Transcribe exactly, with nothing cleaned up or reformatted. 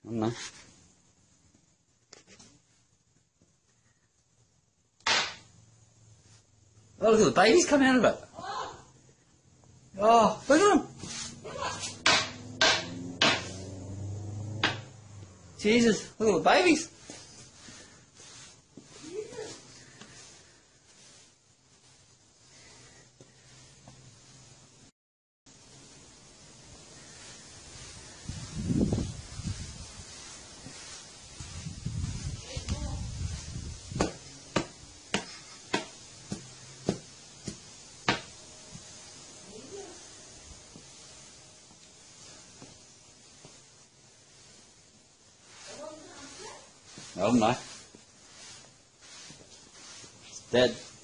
No. Oh, look at the babies coming out of it. Oh, look at them. Jesus, look at the babies. Oh no. It's dead.